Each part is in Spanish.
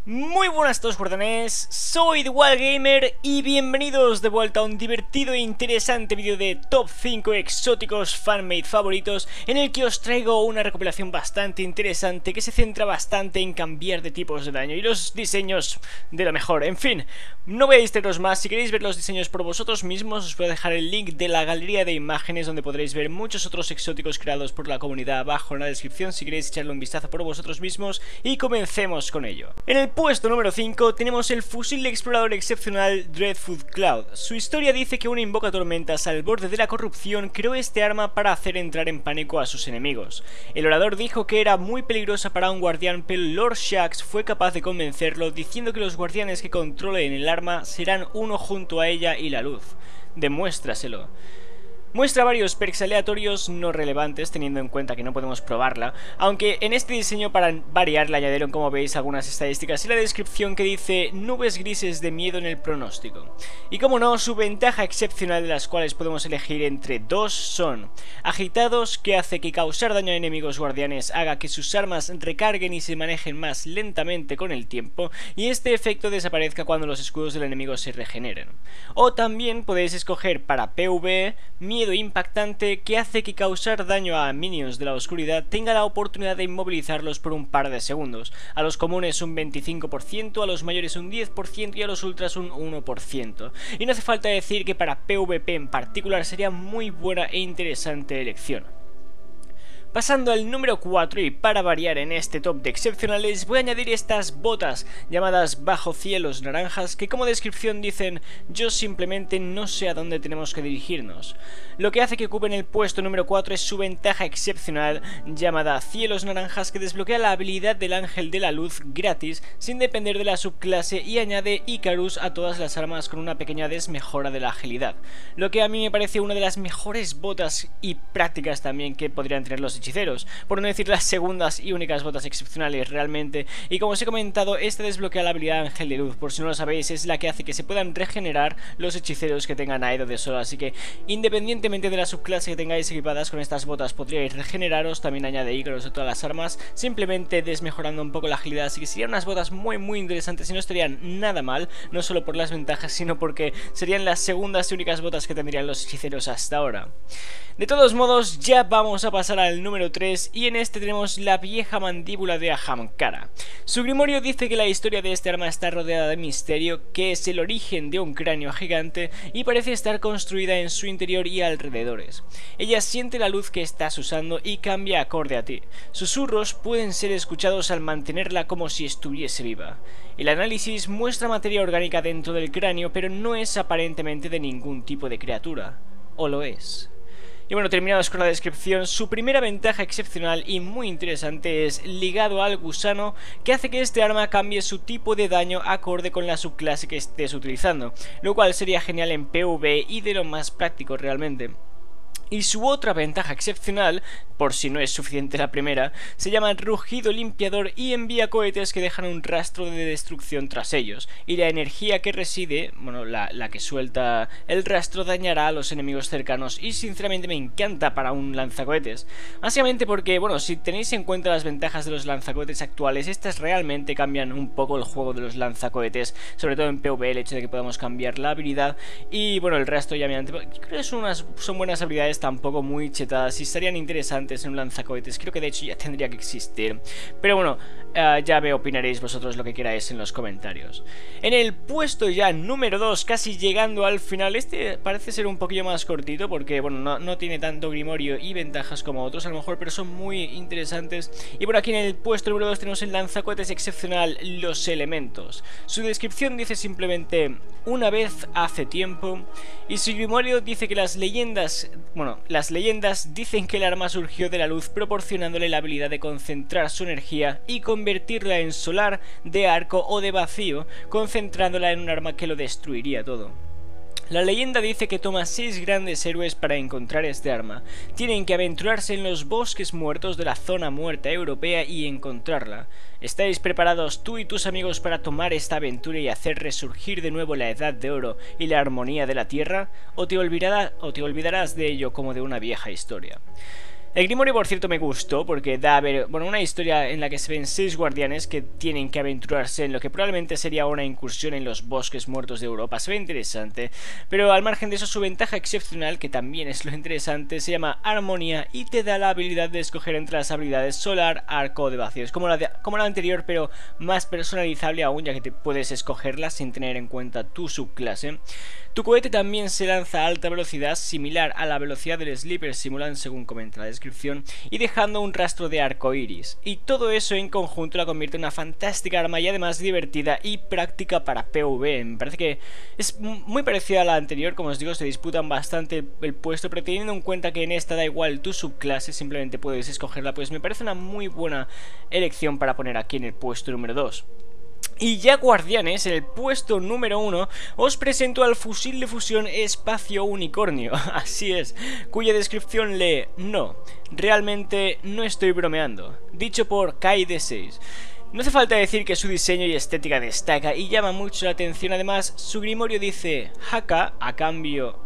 Muy buenas a todos, guardianes, soy The Wild Gamer y bienvenidos de vuelta a un divertido e interesante vídeo de Top 5 exóticos fanmade favoritos, en el que os traigo una recopilación bastante interesante que se centra bastante en cambiar de tipos de daño y los diseños de lo mejor. En fin, no voy a distraeros más. Si queréis ver los diseños por vosotros mismos, os voy a dejar el link de la galería de imágenes donde podréis ver muchos otros exóticos creados por la comunidad abajo en la descripción, si queréis echarle un vistazo por vosotros mismos, y comencemos con ello. En el puesto número 5 tenemos el fusil explorador excepcional Dreadful Cloud. Su historia dice que un invocatormentas al borde de la corrupción creó este arma para hacer entrar en pánico a sus enemigos. El orador dijo que era muy peligrosa para un guardián, pero Lord Shaxx fue capaz de convencerlo diciendo que los guardianes que controlen el arma serán uno junto a ella y la luz. Demuéstraselo. Muestra varios perks aleatorios no relevantes, teniendo en cuenta que no podemos probarla, aunque en este diseño para variar le añadieron, como veis, algunas estadísticas y la descripción que dice nubes grises de miedo en el pronóstico. Y como no, su ventaja excepcional, de las cuales podemos elegir entre dos, son agitados, que hace que causar daño a enemigos guardianes haga que sus armas recarguen y se manejen más lentamente con el tiempo, y este efecto desaparezca cuando los escudos del enemigo se regeneren. O también podéis escoger para PvE miedo impactante, que hace que causar daño a minions de la oscuridad tenga la oportunidad de inmovilizarlos por un par de segundos. A los comunes un 25%, a los mayores un 10% y a los ultras un 1%. Y no hace falta decir que para PvP en particular sería muy buena e interesante elección. Pasando al número 4, y para variar en este top de excepcionales, voy a añadir estas botas llamadas bajo cielos naranjas, que como descripción dicen: yo simplemente no sé a dónde tenemos que dirigirnos. Lo que hace que ocupen el puesto número 4 es su ventaja excepcional llamada cielos naranjas, que desbloquea la habilidad del ángel de la luz gratis sin depender de la subclase, y añade Icarus a todas las armas con una pequeña desmejora de la agilidad, lo que a mí me parece una de las mejores botas y prácticas también que podrían tener los hechiceros, por no decir las segundas y únicas botas excepcionales realmente. Y como os he comentado, esta desbloquea la habilidad Ángel de Luz. Por si no lo sabéis, es la que hace que se puedan regenerar los hechiceros que tengan Aedo de Sol, así que independientemente de la subclase que tengáis equipadas con estas botas podríais regeneraros. También añade Icarus a todas las armas, simplemente desmejorando un poco la agilidad, así que serían unas botas muy interesantes y no estarían nada mal, no solo por las ventajas, sino porque serían las segundas y únicas botas que tendrían los hechiceros hasta ahora. De todos modos, ya vamos a pasar al número 3, y en este tenemos la vieja mandíbula de Ahamkara. Su grimorio dice que la historia de este arma está rodeada de misterio, que es el origen de un cráneo gigante y parece estar construida en su interior y alrededores. Ella siente la luz que estás usando y cambia acorde a ti. Susurros pueden ser escuchados al mantenerla como si estuviese viva. El análisis muestra materia orgánica dentro del cráneo, pero no es aparentemente de ningún tipo de criatura. ¿O lo es? Y bueno, terminados con la descripción, su primera ventaja excepcional y muy interesante es ligado al gusano, que hace que este arma cambie su tipo de daño acorde con la subclase que estés utilizando, lo cual sería genial en PvE y de lo más práctico realmente. Y su otra ventaja excepcional, por si no es suficiente la primera, se llama rugido limpiador y envía cohetes que dejan un rastro de destrucción tras ellos, y la energía que reside, bueno, la que suelta el rastro, dañará a los enemigos cercanos, y sinceramente me encanta para un lanzacohetes, básicamente porque, bueno, si tenéis en cuenta las ventajas de los lanzacohetes actuales, estas realmente cambian un poco el juego de los lanzacohetes, sobre todo en PvE, el hecho de que podamos cambiar la habilidad, y bueno, el resto ya mediante, creo que son buenas habilidades, tampoco muy chetadas, y estarían interesantes en un lanzacohetes. Creo que de hecho ya tendría que existir, pero bueno, ya me opinaréis vosotros lo que queráis en los comentarios. En el puesto ya número 2, casi llegando al final, este parece ser un poquillo más cortito porque bueno, no tiene tanto grimorio y ventajas como otros a lo mejor, pero son muy interesantes. Y por aquí en el puesto número 2 tenemos el lanzacohetes excepcional Los Elementos. Su descripción dice simplemente: una vez hace tiempo, y su grimorio dice que las leyendas dicen que el arma surgió de la luz, proporcionándole la habilidad de concentrar su energía y convertirla en solar, de arco o de vacío, concentrándola en un arma que lo destruiría todo. La leyenda dice que toma 6 grandes héroes para encontrar este arma. Tienen que aventurarse en los bosques muertos de la zona muerta europea y encontrarla. ¿Estáis preparados tú y tus amigos para tomar esta aventura y hacer resurgir de nuevo la Edad de Oro y la armonía de la Tierra? ¿O te olvidarás de ello como de una vieja historia? El Grimorio, por cierto, me gustó porque da a ver, bueno, una historia en la que se ven 6 guardianes que tienen que aventurarse en lo que probablemente sería una incursión en los bosques muertos de Europa. Se ve interesante, pero al margen de eso, su ventaja excepcional, que también es lo interesante, se llama Armonía y te da la habilidad de escoger entre las habilidades Solar, Arco de Vacíos, como la anterior, pero más personalizable aún, ya que te puedes escogerla sin tener en cuenta tu subclase. Tu cohete también se lanza a alta velocidad, similar a la velocidad del Sleeper Simulant, según comenta la descripción, y dejando un rastro de arco iris. Y todo eso en conjunto la convierte en una fantástica arma y además divertida y práctica para PvE. Me parece que es muy parecida a la anterior, como os digo, se disputan bastante el puesto, pero teniendo en cuenta que en esta da igual tu subclase, simplemente puedes escogerla, pues me parece una muy buena elección para poner aquí en el puesto número 2. Y ya guardianes, en el puesto número 1 os presento al fusil de fusión Espacio Unicornio, así es, cuya descripción lee: no, realmente no estoy bromeando, dicho por Kai-D6. No hace falta decir que su diseño y estética destaca y llama mucho la atención. Además, su grimorio dice Haka cambió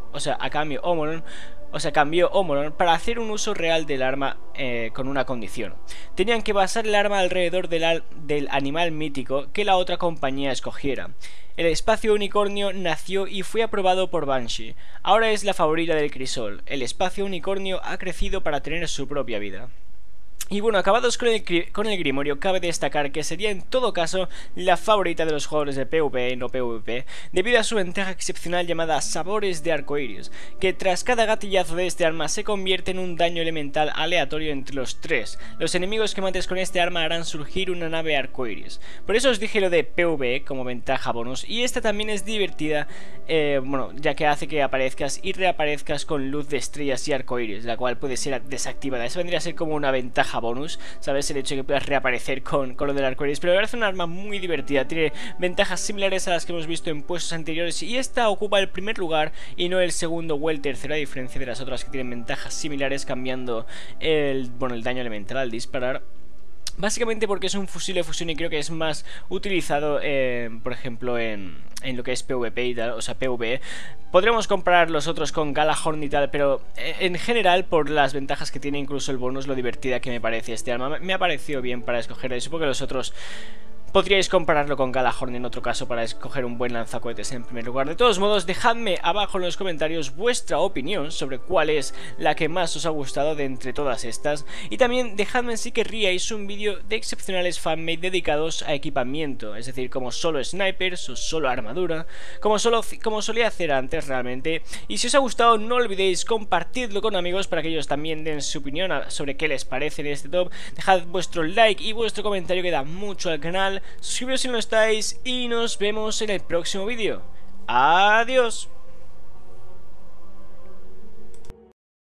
Omolon para hacer un uso real del arma con una condición. Tenían que basar el arma alrededor del animal mítico que la otra compañía escogiera. El Espacio Unicornio nació y fue aprobado por Banshee. Ahora es la favorita del Crisol. El Espacio Unicornio ha crecido para tener su propia vida. Y bueno, acabados con el grimorio, cabe destacar que sería en todo caso la favorita de los jugadores de PvP y no PvP, debido a su ventaja excepcional llamada Sabores de Arcoiris, que tras cada gatillazo de este arma se convierte en un daño elemental aleatorio entre los 3. Los enemigos que mates con este arma harán surgir una nave arcoiris. Por eso os dije lo de PvE como ventaja bonus, y esta también es divertida, bueno, ya que hace que aparezcas y reaparezcas con luz de estrellas y arcoiris, la cual puede ser desactivada. Eso vendría a ser como una ventaja bonus, ¿sabes? El hecho de que puedas reaparecer con lo del arcoiris, pero me parece un arma muy divertida, tiene ventajas similares a las que hemos visto en puestos anteriores, y esta ocupa el primer lugar y no el segundo o el tercero, a diferencia de las otras que tienen ventajas similares, cambiando el daño elemental al disparar. Básicamente porque es un fusil de fusión y creo que es más utilizado, por ejemplo, en lo que es PvP y tal, o sea, PvE. Podremos comparar los otros con Galahorn y tal, pero en general, por las ventajas que tiene, incluso el bonus, lo divertida que me parece este arma, me ha parecido bien para escoger eso, porque los otros podríais compararlo con Galahorn en otro caso para escoger un buen lanzacohetes en primer lugar. De todos modos, dejadme abajo en los comentarios vuestra opinión sobre cuál es la que más os ha gustado de entre todas estas, y también dejadme si querríais un vídeo de excepcionales fanmade dedicados a equipamiento, es decir, como solo snipers o solo armadura, como solía hacer antes realmente. Y si os ha gustado, no olvidéis compartirlo con amigos para que ellos también den su opinión sobre qué les parece en este top. Dejad vuestro like y vuestro comentario, que da mucho al canal. Suscribiros si no estáis y nos vemos en el próximo vídeo. Adiós.